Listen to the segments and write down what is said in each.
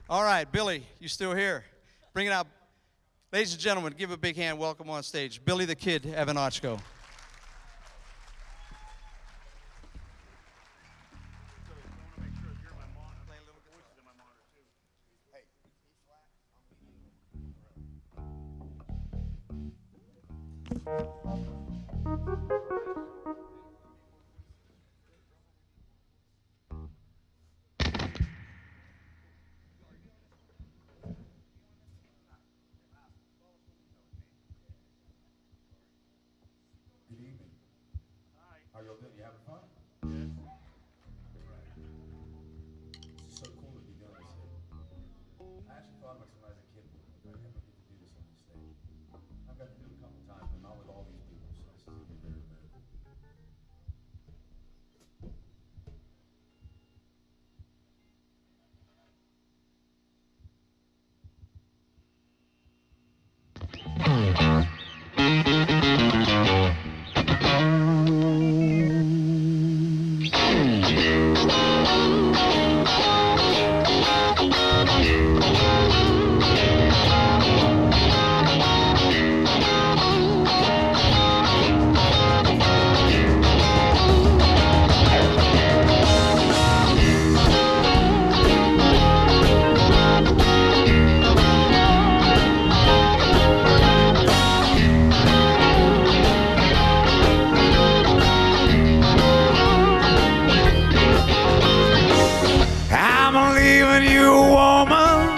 All right, Billy, you still here? Bring it out. Ladies and gentlemen, give a big hand. Welcome on stage, Billy the Kid Evanotchko. Good evening. Hi. How y'all doing? You having fun? Yes. Right. It's so cool to be doing this here. I actually thought about when I was a kid, if I ever get to do this on the stage. I've got to do it a couple times, but not with all these people, so this is going to be very, very cool. I'm leaving you, woman.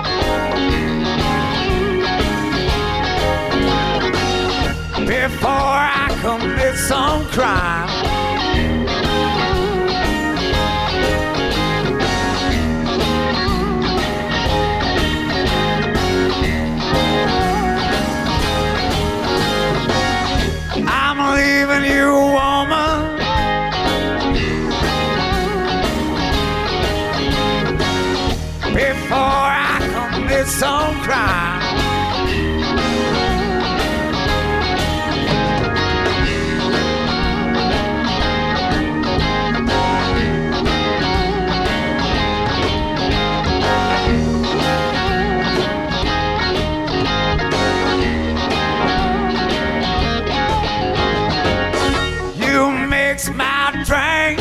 Before I commit some crime. I'm leaving you, woman. Before I commit some crime. You mix my drink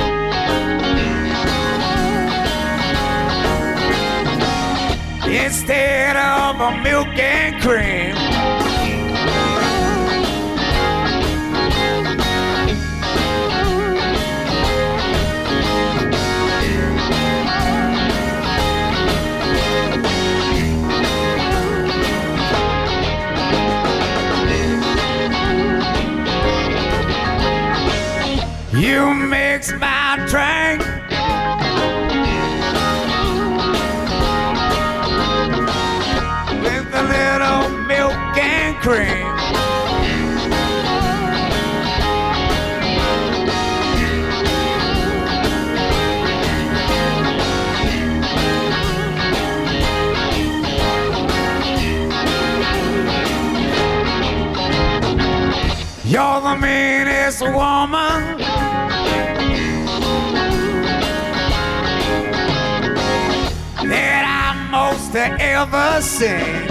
instead of a milk and cream. You mix my drink with a little milk and cream. You're the meanest woman that I most ever seen.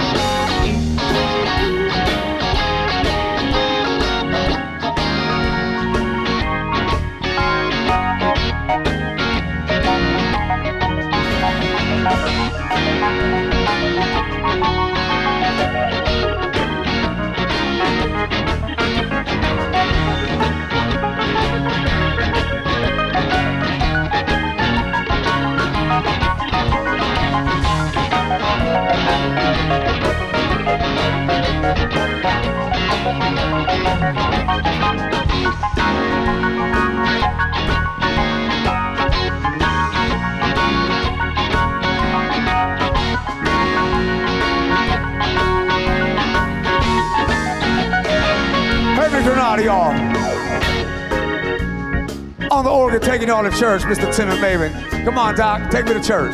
Perfect Granada, y'all. On the organ, taking y'all to church, Mr. Tim and Maven. Come on, Doc, take me to church.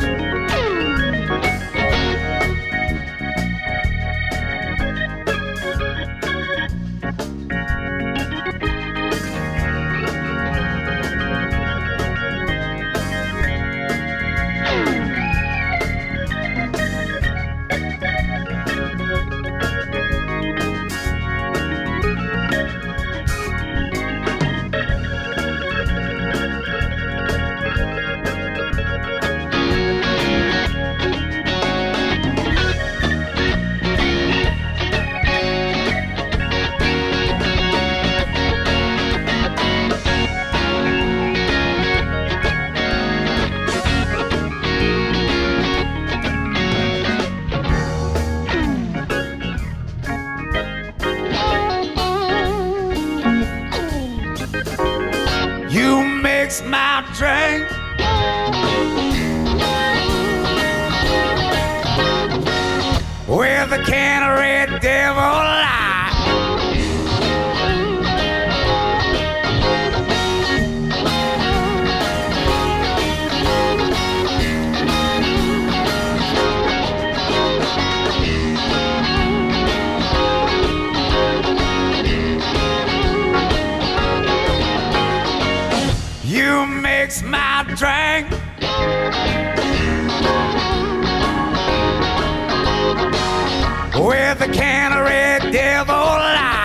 mix my drink with a can of Red Devil Light. You mix my drink with a can of Red Devil Light.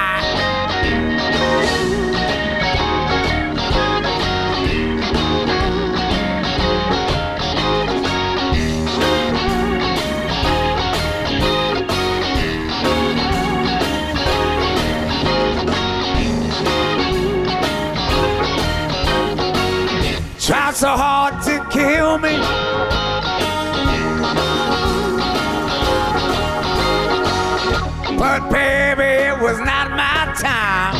Tried so hard to kill me, but baby, it was not my time.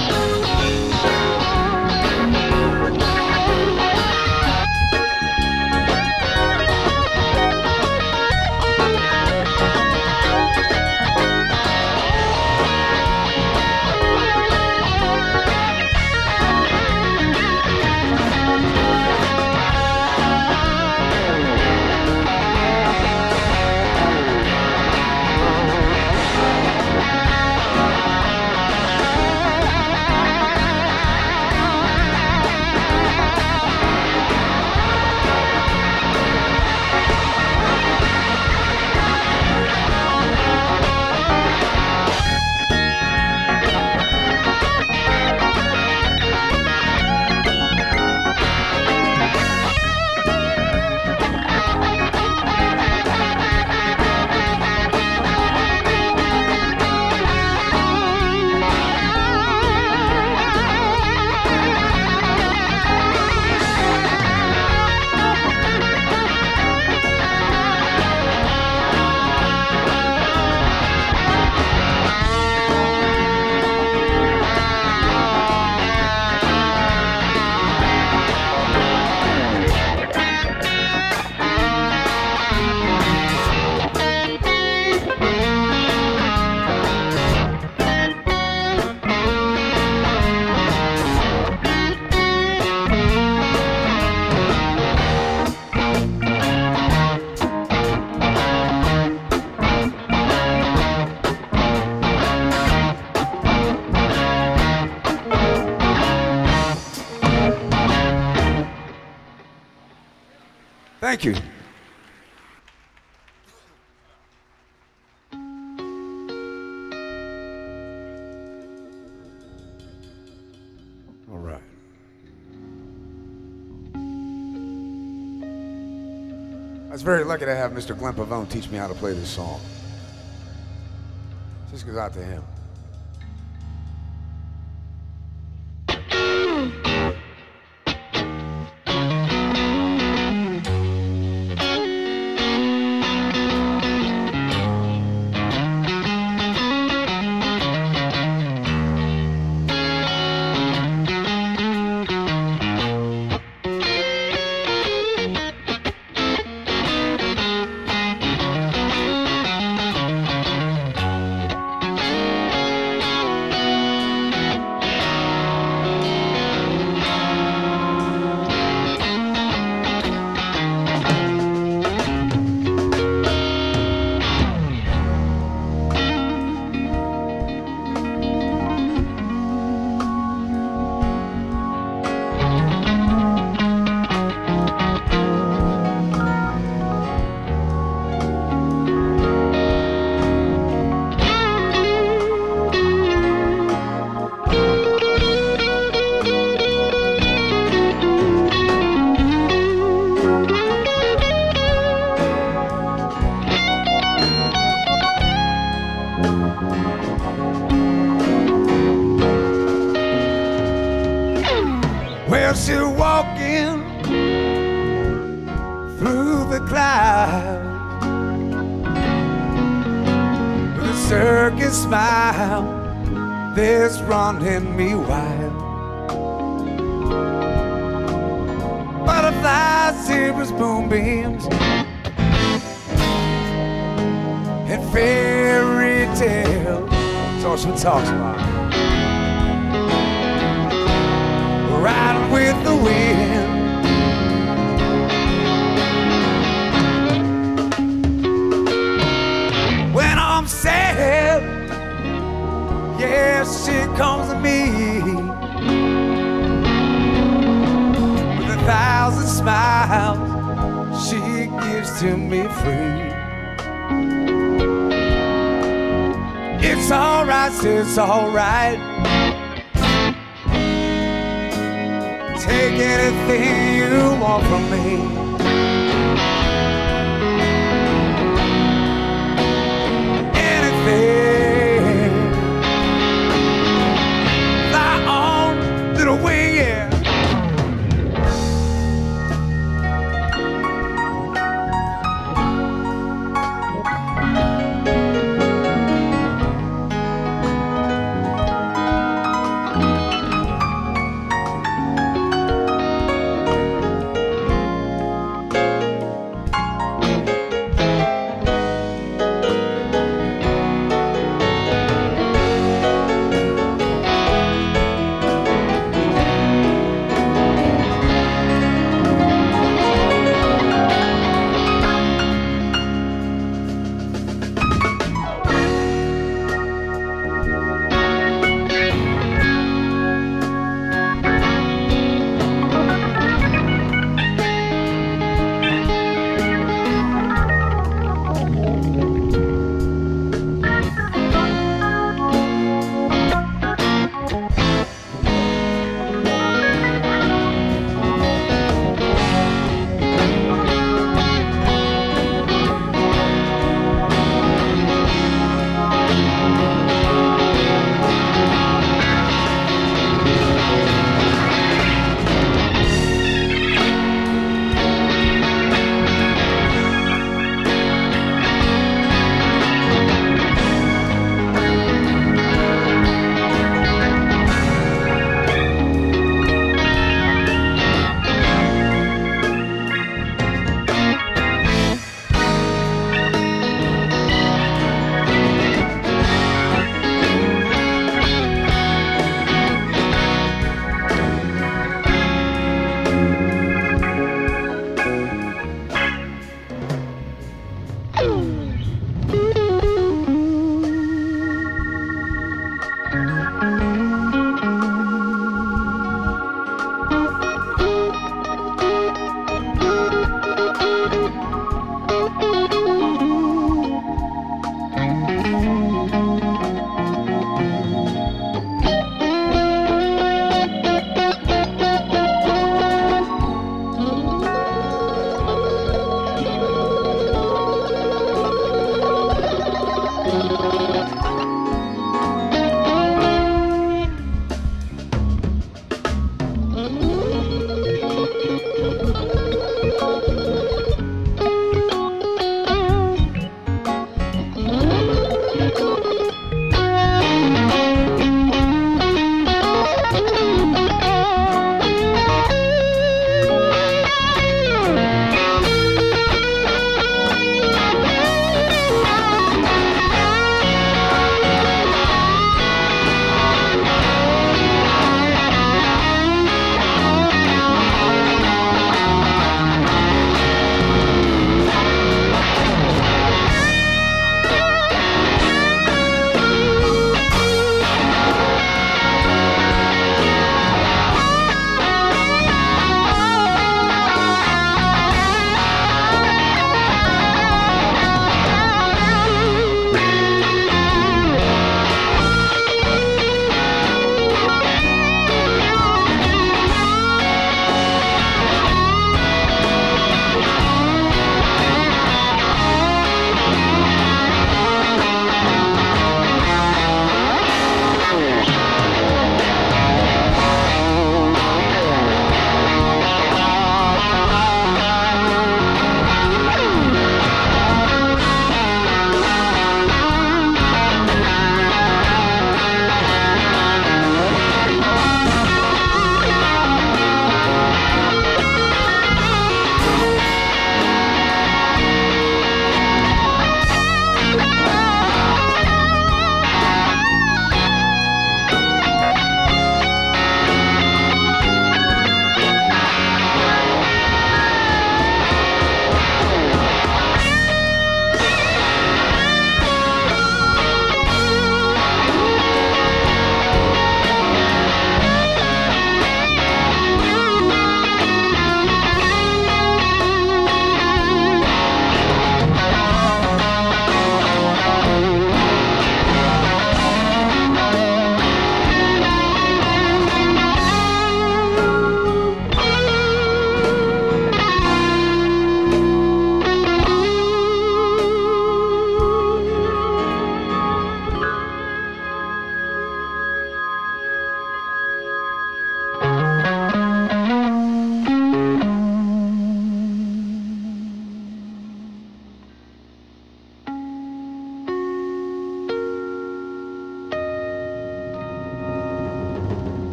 Thank you. All right. I was very lucky to have Mr. Glenn Pavone teach me how to play this song. This goes out to him. Well, she's walking through the clouds with a circus smile that's running me wild. butterflies, zebras, moonbeams, and fairy tales. That's all she talks about. Riding with the wind. When I'm sad, yeah, she comes to me with 1,000 smiles she gives to me free. It's alright, it's alright. Take anything you want from me. Anything. Fly on, little wing, yeah.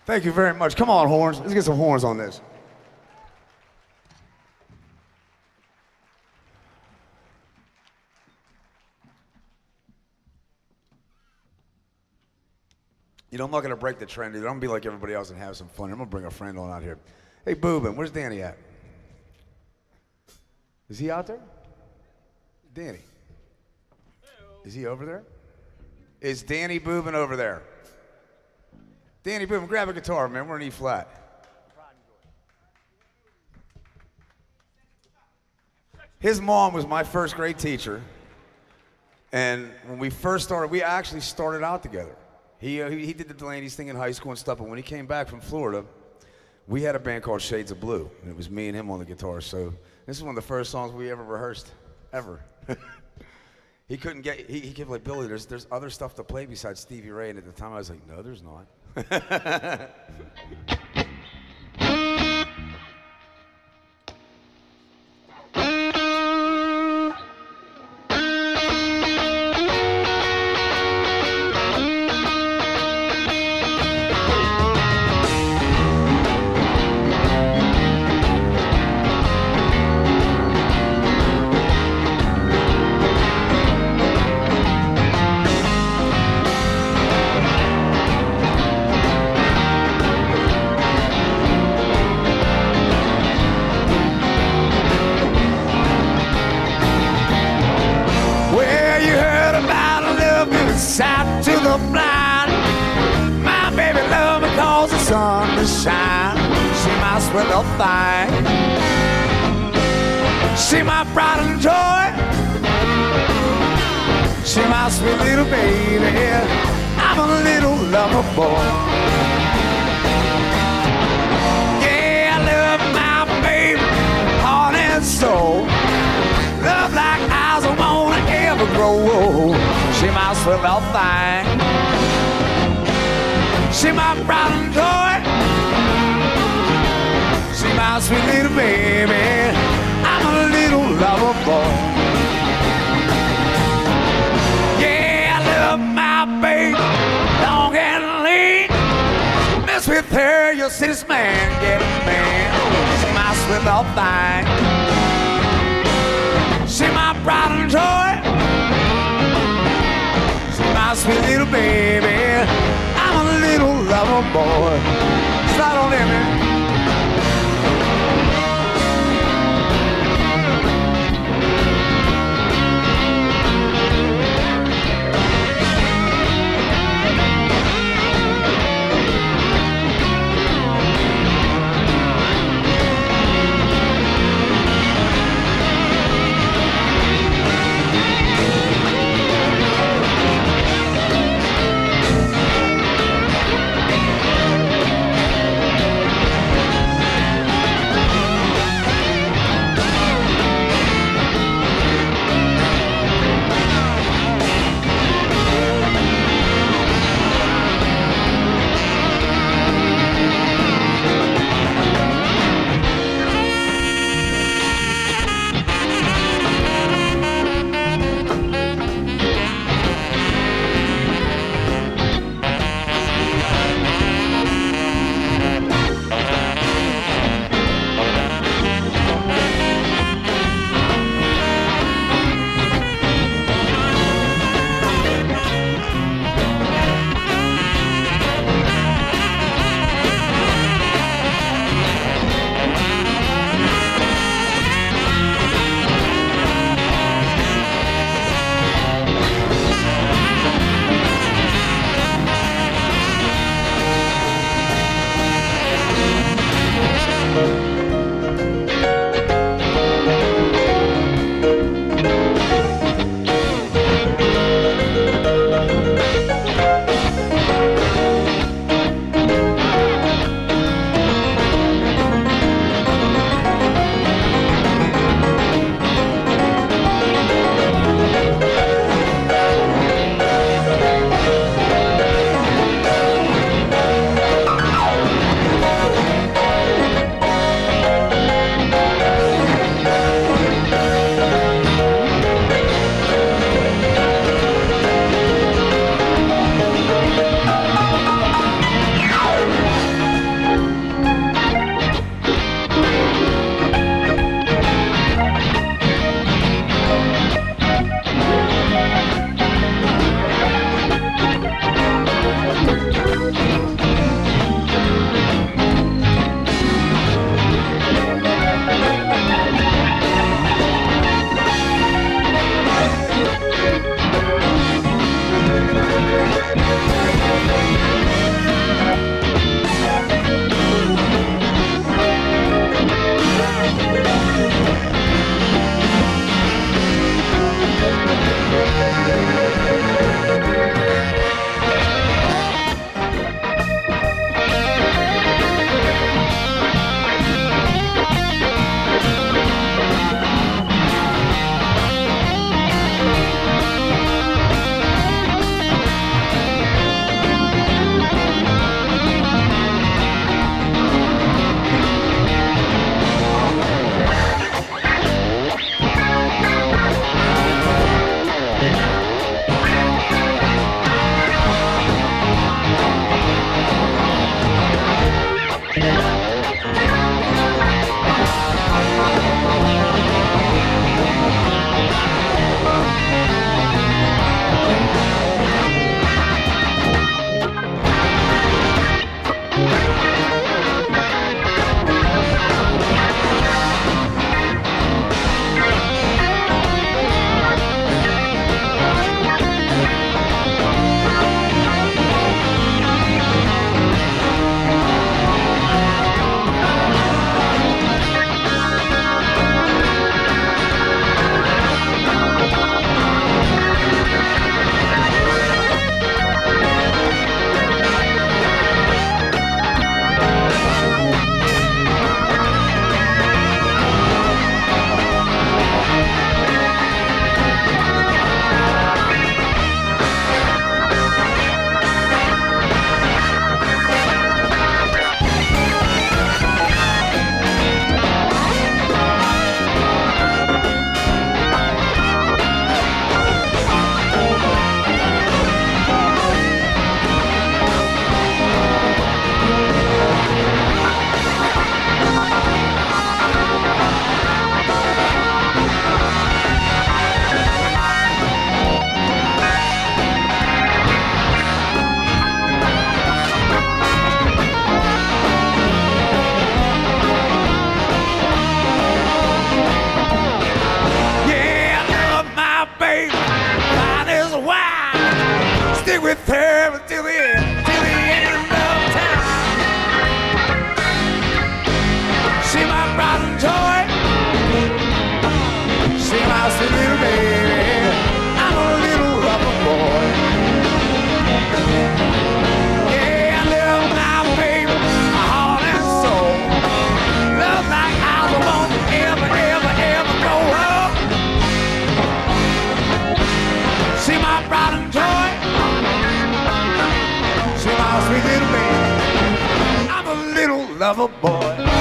Thank you very much. Come on, horns. Let's get some horns on this. You know, I'm not going to break the trend either. I'm going to be like everybody else and have some fun. I'm going to bring a friend on out here. Hey, Boobin, where's Danny at? Is he out there? Danny. Is he over there? Is Danny Boobin over there? Danny Boobin, grab a guitar, man. We're in E flat. His mom was my first grade teacher. And when we first started, we actually started out together. He did the Delaney's thing in high school and stuff, but when he came back from Florida, we had a band called Shades of Blue, and it was me and him on the guitar. So this is one of the first songs we ever rehearsed, ever. He couldn't get, he kept like, Billy, there's other stuff to play besides Stevie Ray, and at the time I was like, no, there's not. Out to the blind, my baby love me cause the sun to shine. She my sweet little thing, she my pride and joy, she my sweet little baby. I'm a little lover boy. Yeah, I love my baby, heart and soul. Love like eyes I won't ever grow. She my sweet little thing, she my pride and joy, she my sweet little baby. I'm a little lover boy. Yeah, I love my baby, long and lean. Mess with her, you'll see this man get man. She my sweet little thing, she my pride and joy, my sweet little baby. I'm a little lover boy. Slide on in, man. my sweet little baby. I'm a little lover boy. Yeah, I love my baby, my heart and soul. Love like I don't want to ever, ever, ever grow up. See my pride and joy. See my sweet little baby. I'm a little lover boy.